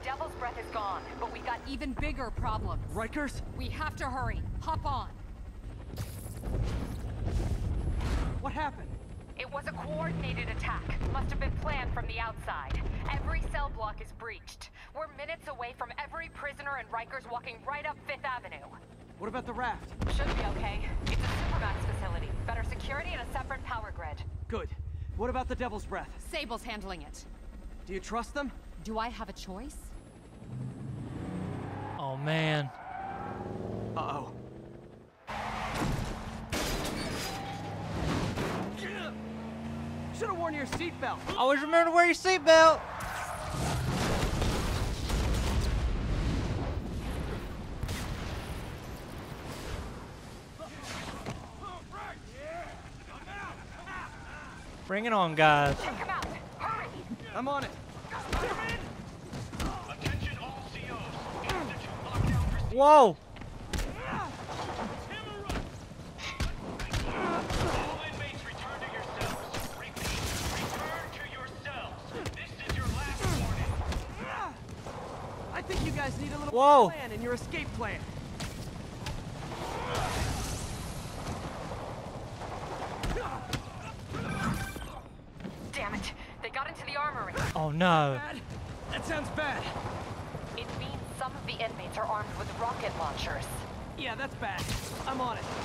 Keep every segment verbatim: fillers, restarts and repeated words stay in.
Devil's Breath is gone, but we got even bigger problems. Rikers? We have to hurry. Hop on. What happened? It was a coordinated attack. Must have been planned from the outside. Every cell block is breached. We're minutes away from every prisoner and Rikers walking right up Fifth Avenue. What about the raft? Should be okay. It's a Supermax facility. Better security and a separate power grid. Good. What about the Devil's Breath? Sable's handling it. Do you trust them? Do I have a choice? Oh man. Uh-oh. Should have worn your seatbelt. Always remember to wear your seatbelt. Bring it on, guys. Take him out. Hurry. I'm on it. Attention all C Os. Institute lockdown procedure. Whoa. All inmates return to your cells. Repeat, return to your cells. This is your last warning. I think you guys need a little Whoa. plan in your escape plan. Damn it. They got into the armory. Oh no. Bad? That sounds bad. It means some of the inmates are armed with rocket launchers. Yeah, that's bad. I'm on it.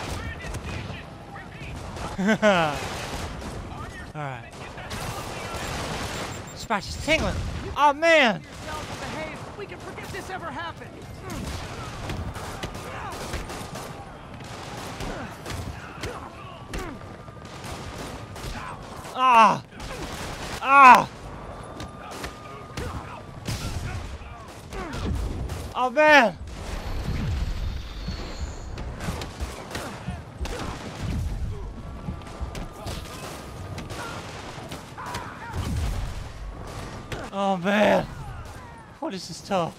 Alright. Scratch is tingling. Oh man. Yourselves and behave. We can forget this ever happened. Ah. Ah. Oh man. Oh man. What is this tough?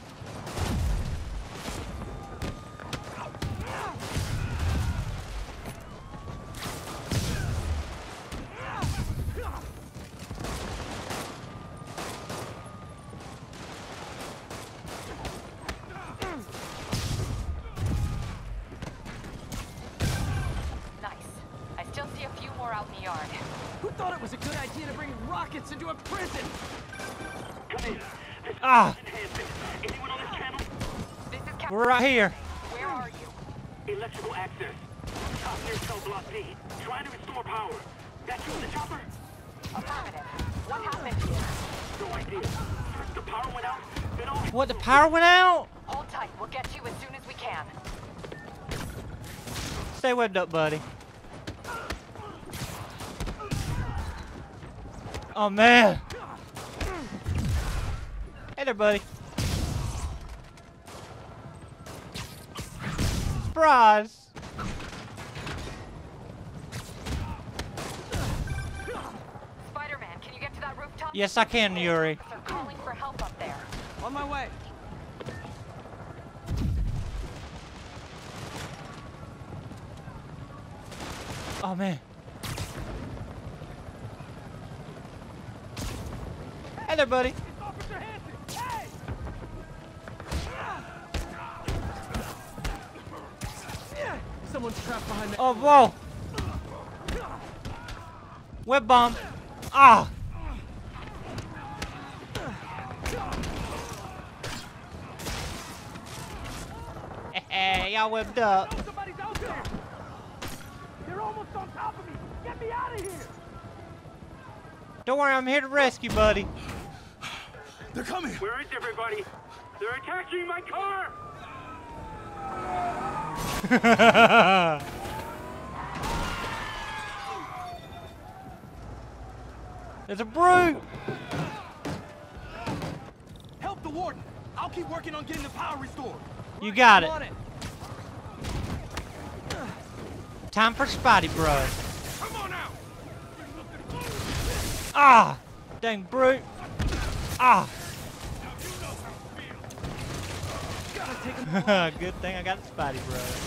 Nice. I still see a few more out in the yard. Who thought it was a good idea to bring rockets into a prison? Come in. Ah. Anyone on this channel? This is Captain. We're right here. Where are you? Electrical access. Top near cell block D. Trying to restore power. That you in the chopper? Affirmative. What happened here? No idea. First the power went out, then all... What, the power went out? Hold tight. We'll get you as soon as we can. Stay webbed up, buddy. Oh man. Hey there, buddy. Surprise. Spider-Man, can you get to that rooftop? Yes, I can, Yuri. They're calling for help up there. On my way. Oh man. Hey there, buddy. Officer Hanson! Hey! Yeah, someone's trapped behind the... Oh, whoa. Web bomb. Ah. Hey, y'all webbed up. Somebody's out there! They're almost on top of me! Get me out of here! Don't worry, I'm here to rescue, buddy. They're coming! Where is everybody? They're attacking my car! There's a brute. Help the warden! I'll keep working on getting the power restored! You got I'm it. on it! Time for Spidey Bros. Come on out! Ah. Dang brute. Ah. Gotta take him. Good thing I got the Spidey Bros.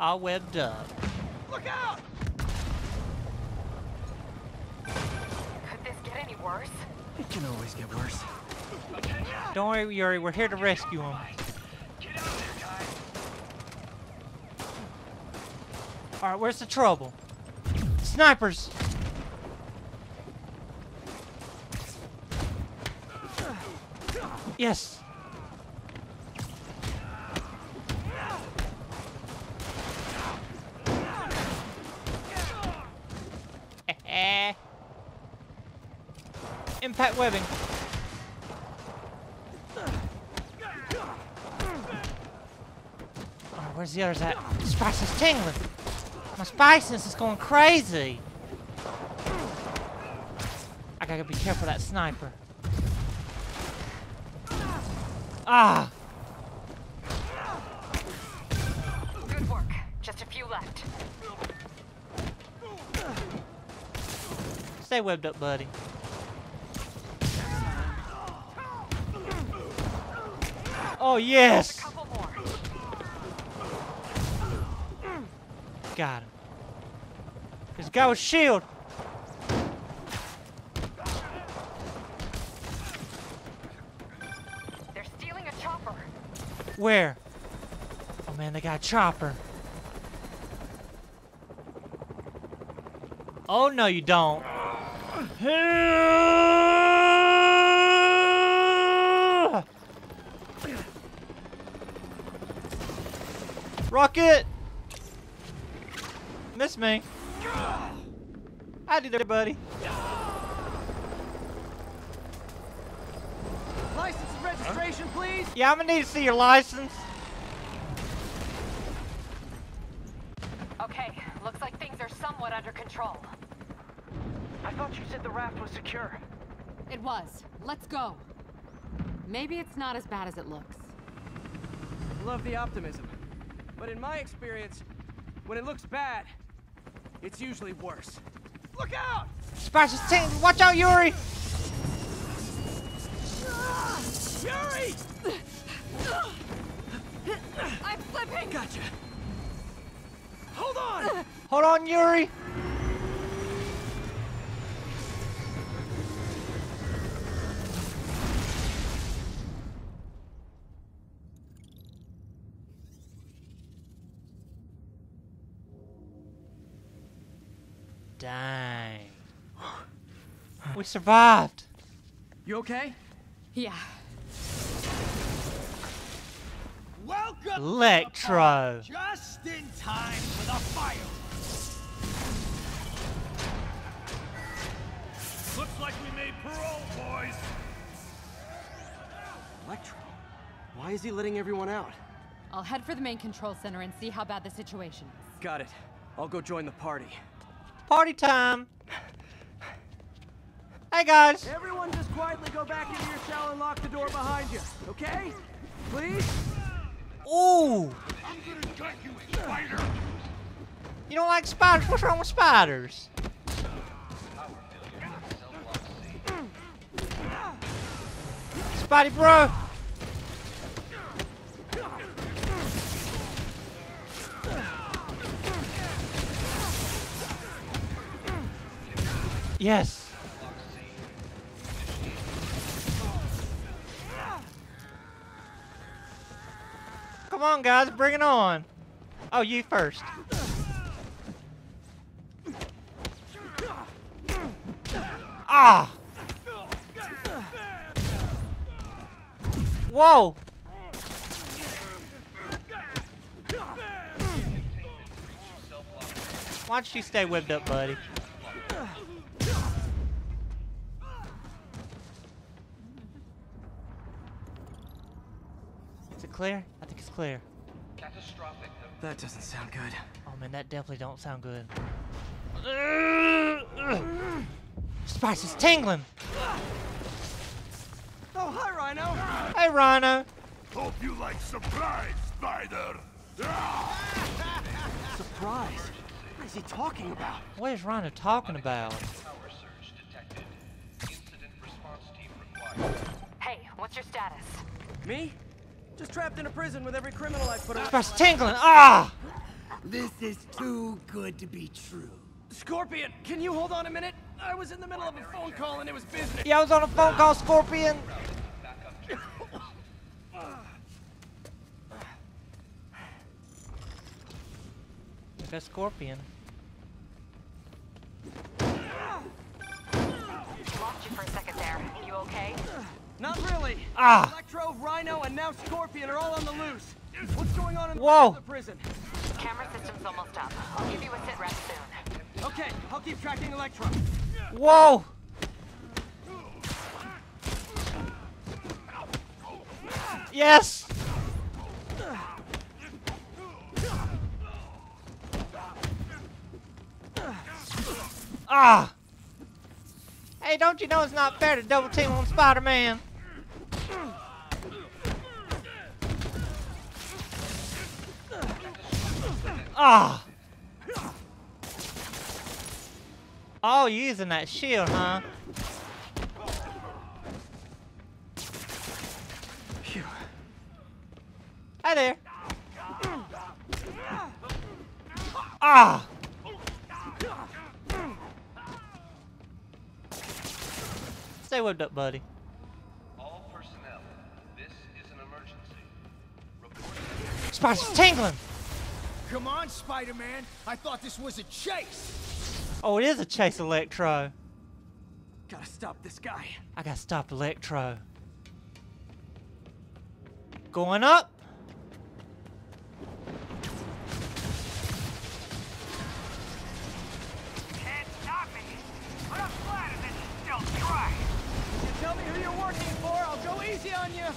all webbed up. Look out! Could this get any worse? It can always get worse. Don't worry, Yuri. We're here to rescue him. Get out of there, guys. All right, where's the trouble? Snipers! Yes. Impact webbing. Oh, where's the others at? Spice is tingling. My spiciness is going crazy. I gotta be careful of that sniper. Ah! Good work. Just a few left. Stay webbed up, buddy. Oh, yes! A couple more. Got him. There's a guy with a shield. They're stealing a chopper. Where? Oh man, they got a chopper. Oh no, you don't. Rocket! Miss me. I did it, buddy. License and registration, please. Yeah, I'm gonna need to see your license. Okay, looks like things are somewhat under control. I thought you said the raft was secure. It was. Let's go. Maybe it's not as bad as it looks. Love the optimism. But in my experience, when it looks bad, it's usually worse. Look out! Spice is tingling. Watch out, Yuri! Ah! Yuri! I'm flipping! Gotcha. Hold on! Hold on, Yuri! Dang. We survived. You okay? Yeah. Welcome! Electro. Just in time for the fire! Looks like we made parole, boys. Electro? Why is he letting everyone out? I'll head for the main control center and see how bad the situation is. Got it. I'll go join the party. Party time. Hey, guys. Everyone just quietly go back into your cell and lock the door behind you, okay? Please? Ooh. I'm gonna gut you, spider. You don't like spiders? What's wrong with spiders? Spidey bro. Yes. Come on, guys, bring it on. Oh, you first. Ah! Whoa! Why don't you stay webbed up, buddy? Is it clear? I think it's clear. Catastrophic. That doesn't sound good. Oh man, that definitely don't sound good. Spice is tingling. Oh, hi, Rhino! Hey, Rhino. Hope you like surprise, spider. Surprise! What is he talking about? What is Rhino talking about? Power surge detected. Incident response team required. Hey, what's your status? Me? Just trapped in a prison with every criminal I put on. Spice is tingling. Ah! This is too good to be true. Scorpion, can you hold on a minute? I was in the middle of a phone call and it was business. Yeah, I was on a phone call, Scorpion. Like a scorpion. Lost you for a second there. You okay? Not really. Ah. Electro, Rhino, and now Scorpion are all on the loose. What's going on in the, Whoa. rest of the prison? Camera system's almost up. I'll give you a sit rep soon. Okay, I'll keep tracking Electro. Whoa. Yes. Ah. Hey, don't you know it's not fair to double team on Spider-Man? Ah. Oh, you're using that shield, huh? Phew. Hi there. Ah. Stay whipped up, buddy. All personnel, this is an emergency. Report. Spider's tingling. Come on, Spider-Man. I thought this was a chase. Oh, it is a chase, Electro. Gotta stop this guy. I gotta stop Electro. Going up. Can't stop me. But I'm glad this is still dry. You tell me who you're working for, I'll go easy on you.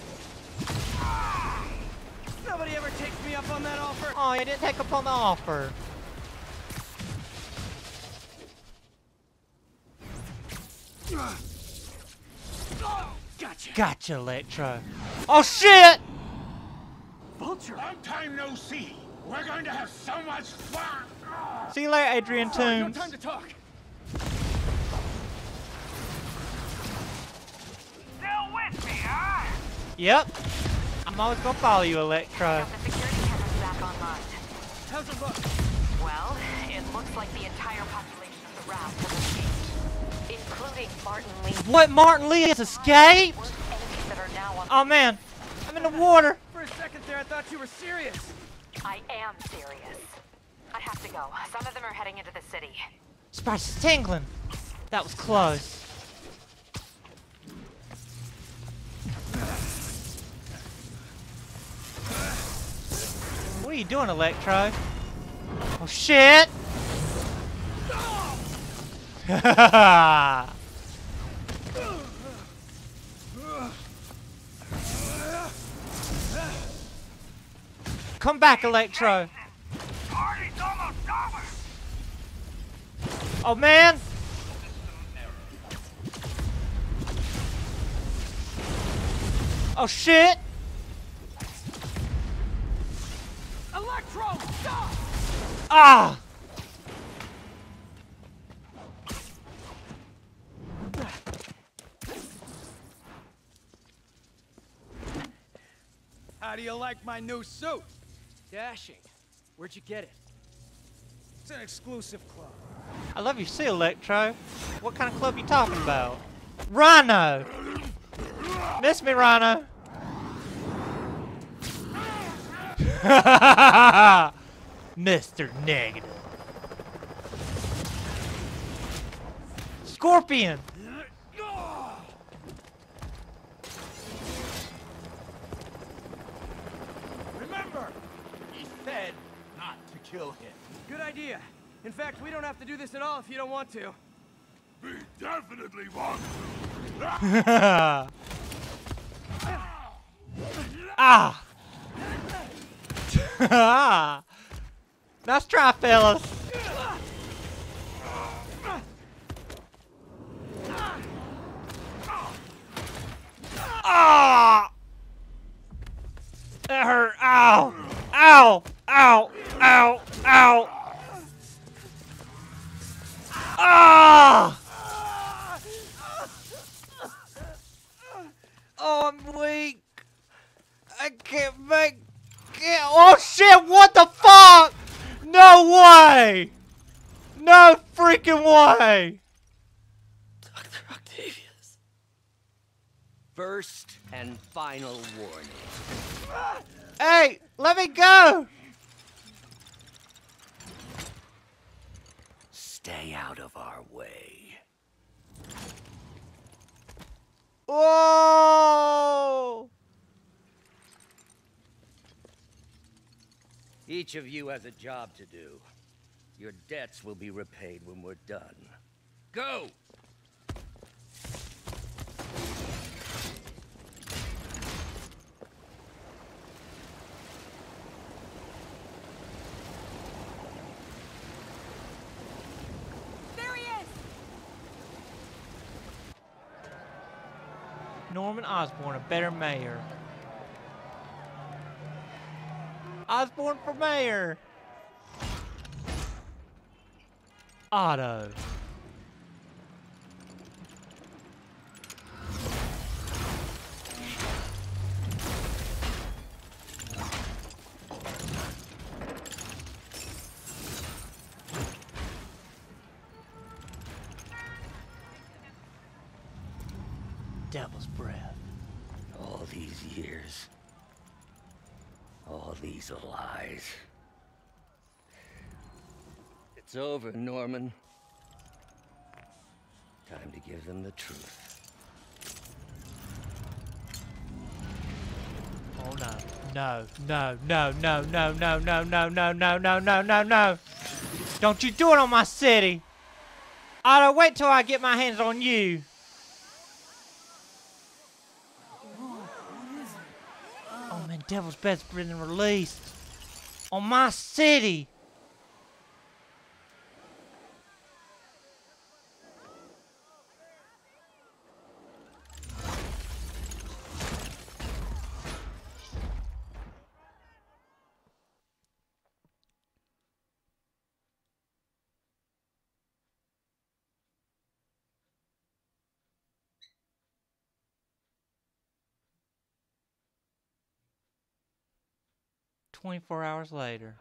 Nobody ever takes me up on that offer. Oh, you didn't take up on the offer. Gotcha. Gotcha, Electro. Oh, shit! Vulture. Long time no see. We're going to have so much fun. See you later, Adrian Sorry, no Toomes. time to talk. Still with me, huh? Yep. I'm always gonna follow you, Electro. Got the security cameras back online. How's it look? Well, it looks like the entire population of the raft has escaped, including Martin Lee. What? Martin Lee has escaped? Worst enemies that are now on. Oh, man. I'm in the water. For a second there, I thought you were serious. I am serious. I have to go. Some of them are heading into the city. Spider's tingling. That was close. What are you doing, Electro? Oh, shit! Come back, Electro. Party's almost over. Oh, man. Oh, shit. Electro, stop! Ah. How do you like my new suit? Dashing. Where'd you get it? It's an exclusive club. I love your suit, Electro. What kind of club you talking about? Rhino! Miss me, Rhino. Mister Negative. Scorpion! Remember, he said not to kill him. Good idea. In fact, we don't have to do this at all if you don't want to. We definitely want to. Ah! Nice try, fellas. Ah! That hurt. Ow! Ow! Ow! Ow! Ow! Ah! Oh, I'm weak. I can't make it. Oh shit! What the fuck? way! No freaking way! Doctor Octavius. First and final warning. Hey, let me go! Stay out of our way. Whoa! Each of you has a job to do. Your debts will be repaid when we're done. Go! There he is! Norman Osborn, a better mayor. Osborn for mayor. Otto. Devil's breath. All these years. All these lies. It's over, Norman. Time to give them the truth. Oh no. No, no, no, no, no, no, no, no, no, no, no, no, no, no. Don't you do it on my city. Otto, wait till I get my hands on you. Oh man, Devil's Bed's been released. On my city. twenty-four hours later.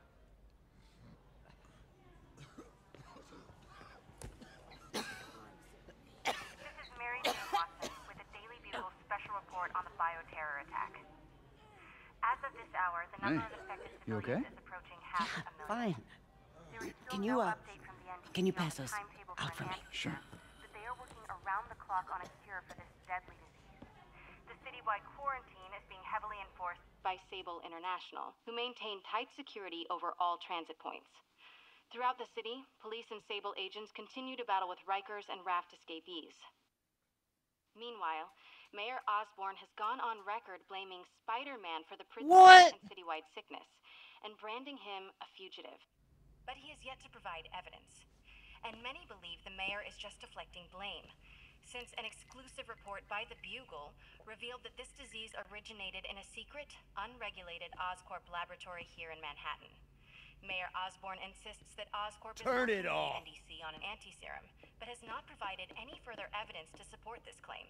This is Mary Jane Watson with the Daily Bugle special report on the bioterror attack. As of this hour, the number Hey, of affected you civilians okay? is approaching half a million. Fine. There is still Can you, no uh, update from the N D C can you on pass the those timetable out for me? an antiserum, but they are working around the clock on a cure for this deadly disease. The citywide quarantine is being heavily enforced by Sable International, who maintain tight security over all transit points. Throughout the city, police and Sable agents continue to battle with Rikers and Raft escapees. Meanwhile, Mayor Osborn has gone on record blaming Spider-Man for the prison What? and citywide sickness, and branding him a fugitive. But he has yet to provide evidence, and many believe the mayor is just deflecting blame, since an exclusive report by the Bugle revealed that this disease originated in a secret, unregulated Oscorp laboratory here in Manhattan. Mayor Osborn insists that Oscorp is Turn working it with off. the N D C on an anti-serum, but has not provided any further evidence to support this claim.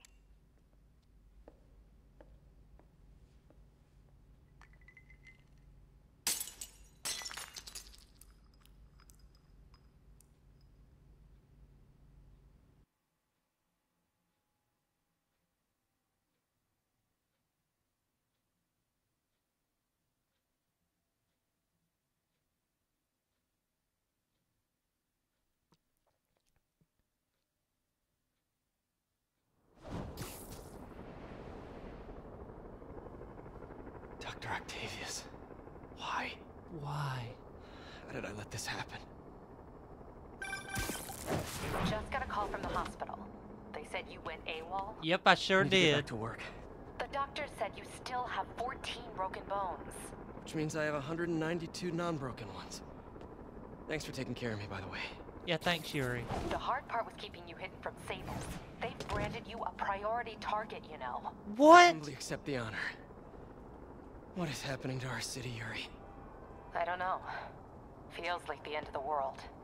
Doctor Octavius. Why? Why? How did I let this happen? Just got a call from the hospital. They said you went AWOL. Yep, I sure I need to get did. back to work. The doctor said you still have fourteen broken bones. Which means I have one hundred ninety-two non-broken ones. Thanks for taking care of me, by the way. Yeah, thanks, Yuri. The hard part was keeping you hidden from Sables. They've branded you a priority target, you know. What? Humbly accept the honor. What is happening to our city, Yuri? I don't know. Feels like the end of the world.